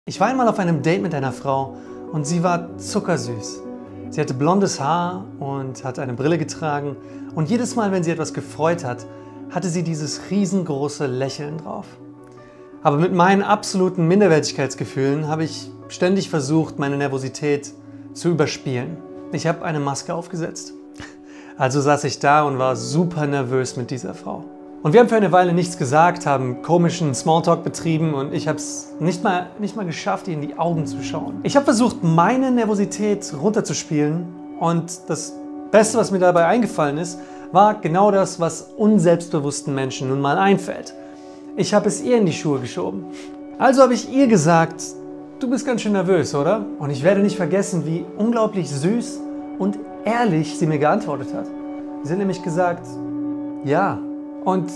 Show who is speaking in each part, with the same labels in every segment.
Speaker 1: Ich war einmal auf einem Date mit einer Frau und sie war zuckersüß. Sie hatte blondes Haar und hat eine Brille getragen und jedes Mal, wenn sie etwas gefreut hat, hatte sie dieses riesengroße Lächeln drauf. Aber mit meinen absoluten Minderwertigkeitsgefühlen habe ich ständig versucht, meine Nervosität zu überspielen. Ich habe eine Maske aufgesetzt. Also saß ich da und war super nervös mit dieser Frau. Und wir haben für eine Weile nichts gesagt, haben komischen Smalltalk betrieben und ich habe es nicht mal geschafft, ihr in die Augen zu schauen. Ich habe versucht, meine Nervosität runterzuspielen und das Beste, was mir dabei eingefallen ist, war genau das, was unselbstbewussten Menschen nun mal einfällt. Ich habe es ihr in die Schuhe geschoben. Also habe ich ihr gesagt, du bist ganz schön nervös, oder? Und ich werde nicht vergessen, wie unglaublich süß und ehrlich sie mir geantwortet hat. Sie hat nämlich gesagt, ja. Und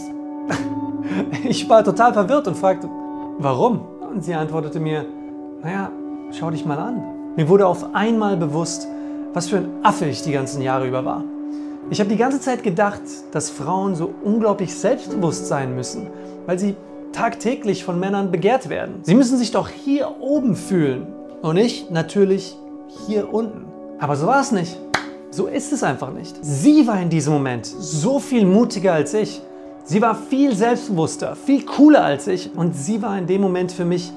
Speaker 1: ich war total verwirrt und fragte, warum? Und sie antwortete mir, naja, schau dich mal an. Mir wurde auf einmal bewusst, was für ein Affe ich die ganzen Jahre über war. Ich habe die ganze Zeit gedacht, dass Frauen so unglaublich selbstbewusst sein müssen, weil sie tagtäglich von Männern begehrt werden. Sie müssen sich doch hier oben fühlen und ich natürlich hier unten. Aber so war es nicht. So ist es einfach nicht. Sie war in diesem Moment so viel mutiger als ich. Sie war viel selbstbewusster, viel cooler als ich und sie war in dem Moment für mich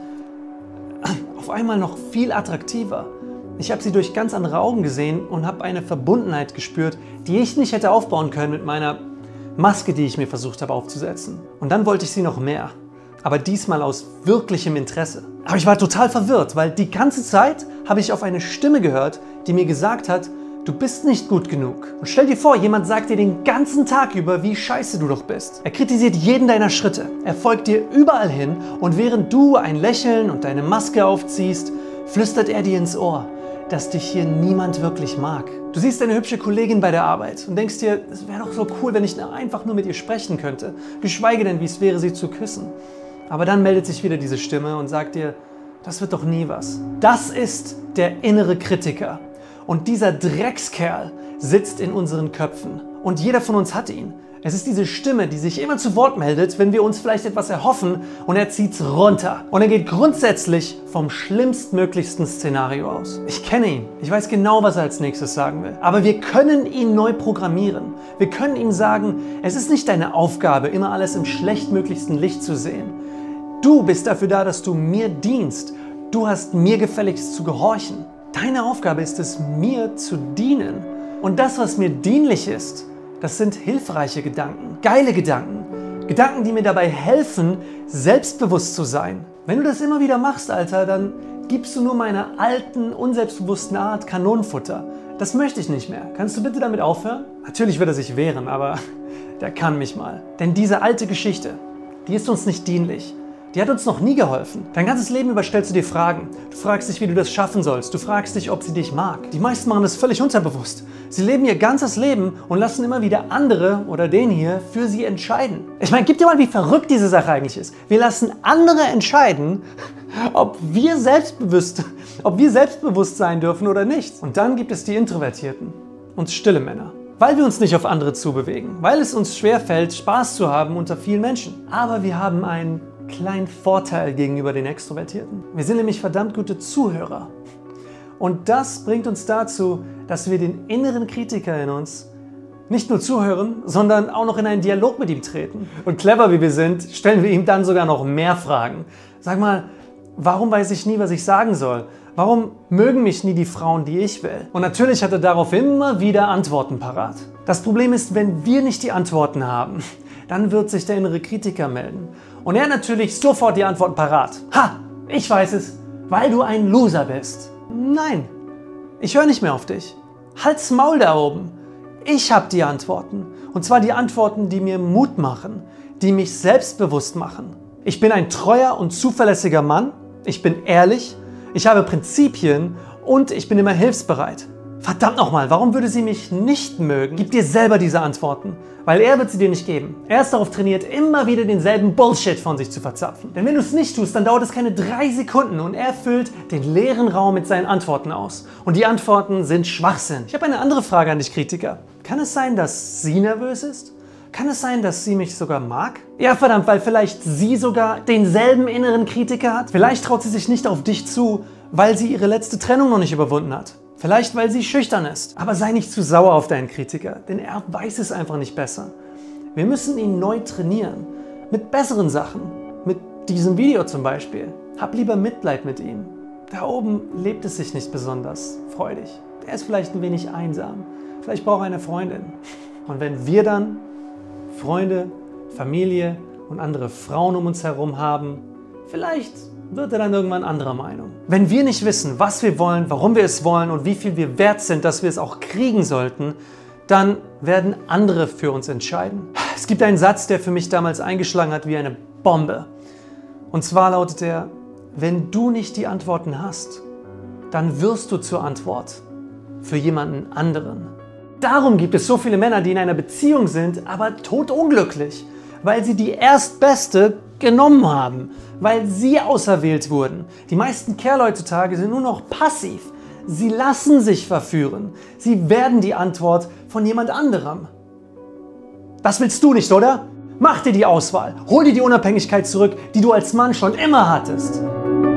Speaker 1: auf einmal noch viel attraktiver. Ich habe sie durch ganz andere Augen gesehen und habe eine Verbundenheit gespürt, die ich nicht hätte aufbauen können mit meiner Maske, die ich mir versucht habe aufzusetzen. Und dann wollte ich sie noch mehr, aber diesmal aus wirklichem Interesse. Aber ich war total verwirrt, weil die ganze Zeit habe ich auf eine Stimme gehört, die mir gesagt hat, du bist nicht gut genug. Und stell dir vor, jemand sagt dir den ganzen Tag über, wie scheiße du doch bist. Er kritisiert jeden deiner Schritte. Er folgt dir überall hin und während du ein Lächeln und deine Maske aufziehst, flüstert er dir ins Ohr, dass dich hier niemand wirklich mag. Du siehst eine hübsche Kollegin bei der Arbeit und denkst dir, es wäre doch so cool, wenn ich einfach nur mit ihr sprechen könnte. Geschweige denn, wie es wäre, sie zu küssen. Aber dann meldet sich wieder diese Stimme und sagt dir, das wird doch nie was. Das ist der innere Kritiker. Und dieser Dreckskerl sitzt in unseren Köpfen. Und jeder von uns hat ihn. Es ist diese Stimme, die sich immer zu Wort meldet, wenn wir uns vielleicht etwas erhoffen und er zieht's runter. Und er geht grundsätzlich vom schlimmstmöglichsten Szenario aus. Ich kenne ihn. Ich weiß genau, was er als nächstes sagen will. Aber wir können ihn neu programmieren. Wir können ihm sagen, es ist nicht deine Aufgabe, immer alles im schlechtmöglichsten Licht zu sehen. Du bist dafür da, dass du mir dienst. Du hast mir gefälligst zu gehorchen. Deine Aufgabe ist es, mir zu dienen. Und das, was mir dienlich ist, das sind hilfreiche Gedanken, geile Gedanken. Gedanken, die mir dabei helfen, selbstbewusst zu sein. Wenn du das immer wieder machst, Alter, dann gibst du nur meiner alten, unselbstbewussten Art Kanonenfutter. Das möchte ich nicht mehr. Kannst du bitte damit aufhören? Natürlich wird er sich wehren, aber der kann mich mal. Denn diese alte Geschichte, die ist uns nicht dienlich. Die hat uns noch nie geholfen. Dein ganzes Leben über stellst du dir Fragen. Du fragst dich, wie du das schaffen sollst. Du fragst dich, ob sie dich mag. Die meisten machen das völlig unterbewusst. Sie leben ihr ganzes Leben und lassen immer wieder andere oder den hier für sie entscheiden. Ich meine, gib dir mal, wie verrückt diese Sache eigentlich ist. Wir lassen andere entscheiden, ob wir selbstbewusst sein dürfen oder nicht. Und dann gibt es die Introvertierten und stille Männer. Weil wir uns nicht auf andere zubewegen. Weil es uns schwerfällt, Spaß zu haben unter vielen Menschen. Aber wir haben einen kleinen Vorteil gegenüber den Extrovertierten. Wir sind nämlich verdammt gute Zuhörer. Und das bringt uns dazu, dass wir den inneren Kritiker in uns nicht nur zuhören, sondern auch noch in einen Dialog mit ihm treten. Und clever wie wir sind, stellen wir ihm dann sogar noch mehr Fragen. Sag mal, warum weiß ich nie, was ich sagen soll? Warum mögen mich nie die Frauen, die ich will? Und natürlich hat er darauf immer wieder Antworten parat. Das Problem ist, wenn wir nicht die Antworten haben, dann wird sich der innere Kritiker melden. Und er hat natürlich sofort die Antworten parat. Ha, ich weiß es, weil du ein Loser bist. Nein, ich höre nicht mehr auf dich. Halt's Maul da oben. Ich habe die Antworten. Und zwar die Antworten, die mir Mut machen, die mich selbstbewusst machen. Ich bin ein treuer und zuverlässiger Mann. Ich bin ehrlich. Ich habe Prinzipien und ich bin immer hilfsbereit. Verdammt nochmal, warum würde sie mich nicht mögen? Gib dir selber diese Antworten, weil er wird sie dir nicht geben. Er ist darauf trainiert, immer wieder denselben Bullshit von sich zu verzapfen. Denn wenn du es nicht tust, dann dauert es keine 3 Sekunden und er füllt den leeren Raum mit seinen Antworten aus. Und die Antworten sind Schwachsinn. Ich habe eine andere Frage an dich, Kritiker. Kann es sein, dass sie nervös ist? Kann es sein, dass sie mich sogar mag? Ja, verdammt, weil vielleicht sie sogar denselben inneren Kritiker hat? Vielleicht traut sie sich nicht auf dich zu, weil sie ihre letzte Trennung noch nicht überwunden hat. Vielleicht, weil sie schüchtern ist. Aber sei nicht zu sauer auf deinen Kritiker, denn er weiß es einfach nicht besser. Wir müssen ihn neu trainieren. Mit besseren Sachen. Mit diesem Video zum Beispiel. Hab lieber Mitleid mit ihm. Da oben lebt es sich nicht besonders freudig. Er ist vielleicht ein wenig einsam. Vielleicht braucht er eine Freundin. Und wenn wir dann Freunde, Familie und andere Frauen um uns herum haben, vielleicht wird er dann irgendwann anderer Meinung. Wenn wir nicht wissen, was wir wollen, warum wir es wollen und wie viel wir wert sind, dass wir es auch kriegen sollten, dann werden andere für uns entscheiden. Es gibt einen Satz, der für mich damals eingeschlagen hat wie eine Bombe. Und zwar lautet er: Wenn du nicht die Antworten hast, dann wirst du zur Antwort für jemanden anderen. Darum gibt es so viele Männer, die in einer Beziehung sind, aber todunglücklich, weil sie die Erstbeste genommen haben, weil sie auserwählt wurden. Die meisten Kerle heutzutage sind nur noch passiv. Sie lassen sich verführen. Sie werden die Antwort von jemand anderem. Das willst du nicht, oder? Mach dir die Auswahl. Hol dir die Unabhängigkeit zurück, die du als Mann schon immer hattest.